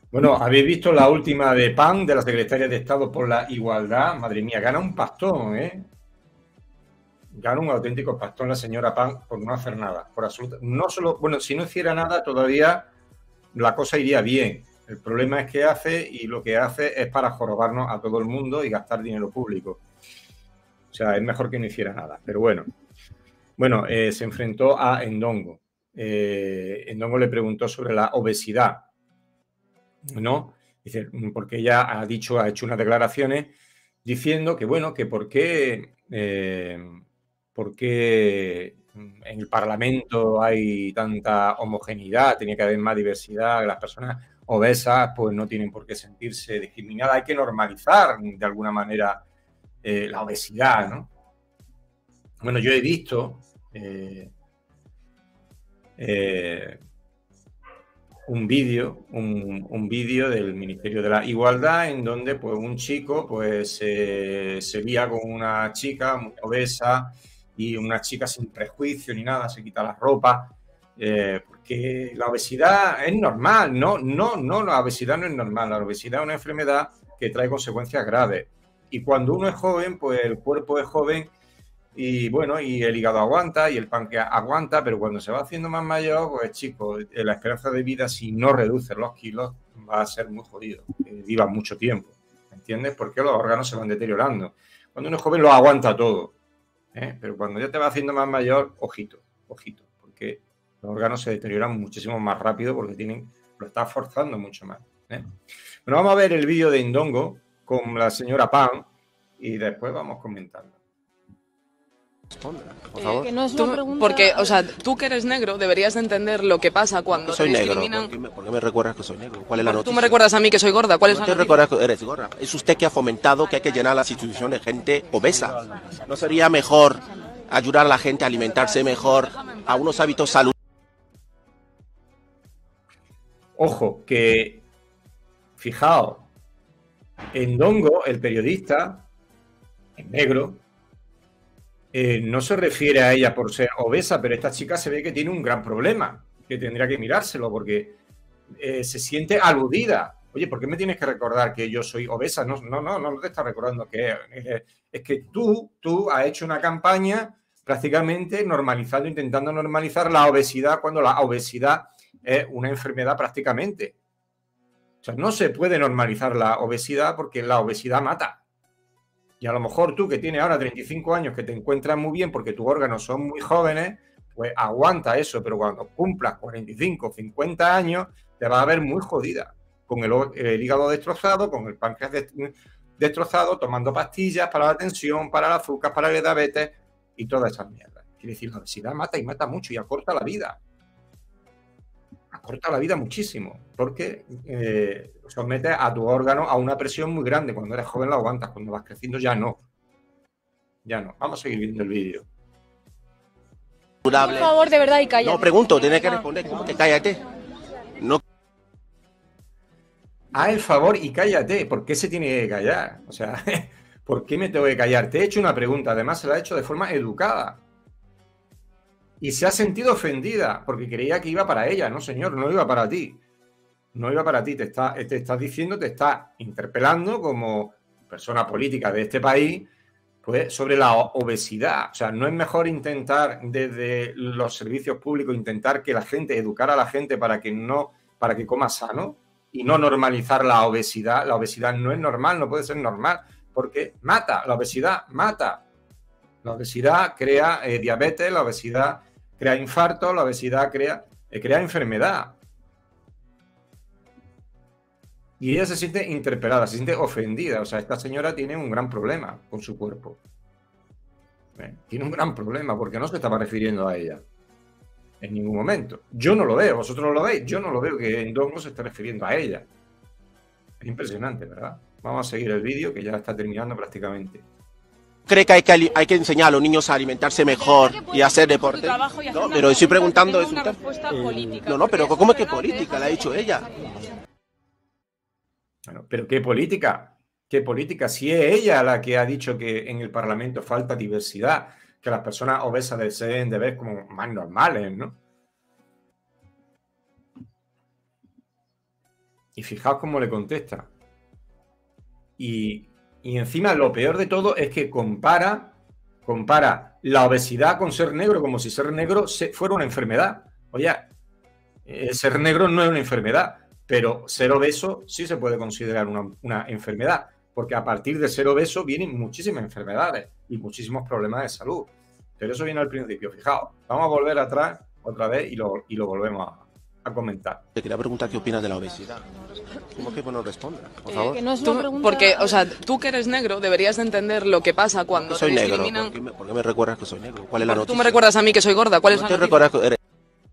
Bueno, ¿habéis visto la última de PAN, de la Secretaria de Estado por la Igualdad? Madre mía, gana un pastón, ¿eh? Gana un auténtico pastón la señora PAN por no hacer nada. Por absoluto, no solo, bueno, si no hiciera nada todavía la cosa iría bien. El problema es que hace, y lo que hace es para jorobarnos a todo el mundo y gastar dinero público. O sea, es mejor que no hiciera nada. Pero bueno, se enfrentó a Endongo. Endongo le preguntó sobre la obesidad, ¿no? Dice, porque ella ha dicho, ha hecho unas declaraciones diciendo que, bueno, que por qué en el Parlamento hay tanta homogeneidad, tenía que haber más diversidad, las personas obesas pues no tienen por qué sentirse discriminadas, hay que normalizar de alguna manera la obesidad, ¿no? Bueno, yo he visto un vídeo del Ministerio de la Igualdad en donde pues un chico pues se lía con una chica muy obesa y una chica sin prejuicio ni nada, se quita la ropa porque la obesidad es normal, no, la obesidad no es normal, la obesidad es una enfermedad que trae consecuencias graves y cuando uno es joven pues el cuerpo es joven y bueno, y el hígado aguanta y el páncreas aguanta, pero cuando se va haciendo más mayor, pues chicos, la esperanza de vida, si no reduce los kilos, va a ser muy jodido, viva mucho tiempo, ¿entiendes? Porque los órganos se van deteriorando. Cuando uno es joven lo aguanta todo, pero cuando ya te va haciendo más mayor, ojito, ojito, porque los órganos se deterioran muchísimo más rápido porque lo está forzando mucho más. Bueno, vamos a ver el vídeo de Indongo con la señora Pan y después vamos comentando. Por favor. Que no es una pregunta... Porque, o sea, tú que eres negro deberías de entender lo que pasa cuando Soy te negro. discriminan. ¿Por qué me recuerdas que soy negro? ¿Cuál es la noticia? Tú me recuerdas a mí que soy gorda. ¿Cuál es No la te noticia? recuerdas que eres gorda. Es usted que ha fomentado que hay que llenar las instituciones de gente obesa. ¿No sería mejor ayudar a la gente a alimentarse mejor, a unos hábitos saludables? Ojo, que fijaos, Endongo, el periodista, el negro, no se refiere a ella por ser obesa, pero esta chica se ve que tiene un gran problema, que tendría que mirárselo porque se siente aludida. Oye, ¿por qué me tienes que recordar que yo soy obesa? No te estás recordando que es que tú has hecho una campaña prácticamente normalizando, intentando normalizar la obesidad cuando la obesidad es una enfermedad prácticamente. O sea, no se puede normalizar la obesidad porque la obesidad mata. Y a lo mejor tú que tienes ahora 35 años, que te encuentras muy bien porque tus órganos son muy jóvenes, pues aguanta eso, pero cuando cumplas 45, 50 años, te vas a ver muy jodida, con el hígado destrozado, con el páncreas destrozado, tomando pastillas para la tensión, para el azúcar, para la diabetes y todas esas mierdas. Quiere decir, la obesidad mata y mata mucho y acorta la vida. Acorta la vida muchísimo, porque sometes a tu órgano a una presión muy grande. Cuando eres joven la aguantas, cuando vas creciendo ya no. Ya no. Vamos a seguir viendo el vídeo. Por favor, de verdad, y cállate. No, pregunto, tienes que responder. ¿Cómo que cállate? No. Haz el favor y cállate. ¿Por qué se tiene que callar? O sea, ¿por qué me tengo que callar? Te he hecho una pregunta, además se la he hecho de forma educada. Y se ha sentido ofendida porque creía que iba para ella. No, señor, no iba para ti. No iba para ti. Te estás diciendo, te está interpelando como persona política de este país, pues sobre la obesidad. O sea, no es mejor intentar desde los servicios públicos, intentar que la gente, educar a la gente para que coma sano y no normalizar la obesidad. La obesidad no es normal, no puede ser normal, porque mata, la obesidad mata. La obesidad crea diabetes, la obesidad crea infarto, la obesidad crea enfermedad. Y ella se siente interpelada, se siente ofendida. O sea, esta señora tiene un gran problema con su cuerpo. Tiene un gran problema porque no se estaba refiriendo a ella en ningún momento. Yo no lo veo, vosotros lo veis. Yo no lo veo que Ndongo se esté refiriendo a ella. Es impresionante, ¿verdad? Vamos a seguir el vídeo que ya está terminando prácticamente. ¿Cree que hay que enseñar a los niños a alimentarse mejor y a hacer deporte? No, pero estoy preguntando eso. No, pero ¿cómo es que política? La ha dicho ella. Bueno, pero ¿qué política? ¿Qué política? Si es ella la que ha dicho que en el Parlamento falta diversidad, que las personas obesas se deben de ver como más normales, ¿no? Y fijaos cómo le contesta. Y encima lo peor de todo es que compara la obesidad con ser negro, como si ser negro fuera una enfermedad. Oye, ser negro no es una enfermedad, pero ser obeso sí se puede considerar una enfermedad, porque a partir de ser obeso vienen muchísimas enfermedades y muchísimos problemas de salud. Pero eso viene al principio, fijaos. Vamos a volver atrás otra vez y lo volvemos a comentar. Te quería preguntar qué opinas de la obesidad. ¿Cómo que no responda? Por favor. Que no es una pregunta... Porque, o sea, tú que eres negro deberías de entender lo que pasa cuando soy te negro. discriminan. ¿Por qué me recuerdas que soy negro? ¿Cuál es la noticia? Tú me recuerdas a mí que soy gorda. ¿Cuál es la te noticia? recuerdas que eres...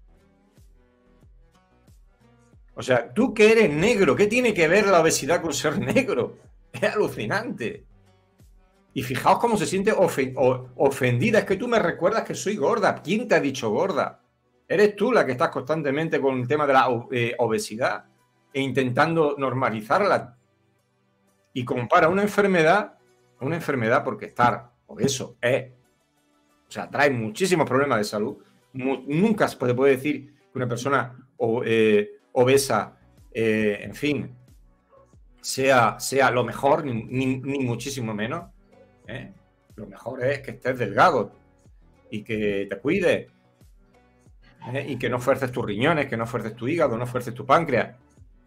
O sea, tú que eres negro, ¿qué tiene que ver la obesidad con ser negro? Es alucinante. Y fijaos cómo se siente ofendida. Es que tú me recuerdas que soy gorda. ¿Quién te ha dicho gorda? Eres tú la que estás constantemente con el tema de la obesidad e intentando normalizarla. Y compara una enfermedad porque estar obeso trae muchísimos problemas de salud. Nunca se puede decir que una persona obesa, en fin, sea lo mejor, ni muchísimo menos. Lo mejor es que estés delgado y que te cuides y que no fuerces tus riñones, que no fuerces tu hígado, no fuerces tu páncreas.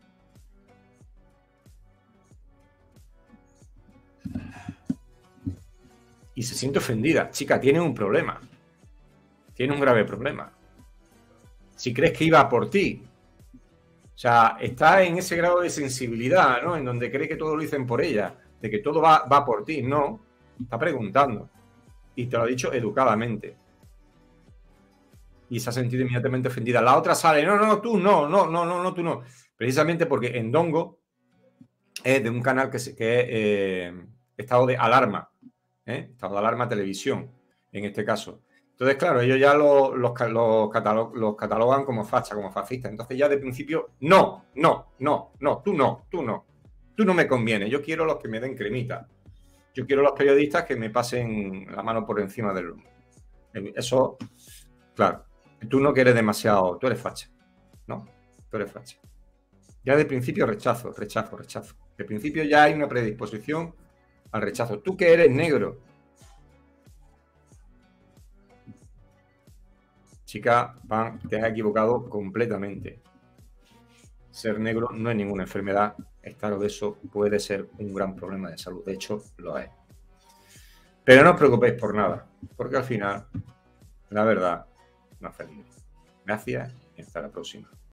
Y se siente ofendida. Chica, tiene un problema. Tiene un grave problema. Si crees que iba por ti. O sea, está en ese grado de sensibilidad, ¿no? En donde cree que todo lo dicen por ella, de que todo va por ti. No, está preguntando. Y te lo ha dicho educadamente. Y se ha sentido inmediatamente ofendida. La otra sale, no, tú no, tú no. Precisamente porque Ndongo es de un canal que es estado de alarma. Estado de alarma televisión, en este caso. Entonces, claro, ellos ya los catalogan como facha, como fascistas. Entonces ya de principio, no, tú no me conviene. Yo quiero los que me den cremita. Yo quiero los periodistas que me pasen la mano por encima del lomo. Eso, claro, tú no quieres demasiado, tú eres facha. No, tú eres facha. Ya de principio rechazo. De principio ya hay una predisposición al rechazo. Tú que eres negro. Chica, te has equivocado completamente. Ser negro no es ninguna enfermedad. Estar obeso puede ser un gran problema de salud. De hecho, lo es. Pero no os preocupéis por nada, porque al final, la verdad, no es feliz. Gracias y hasta la próxima.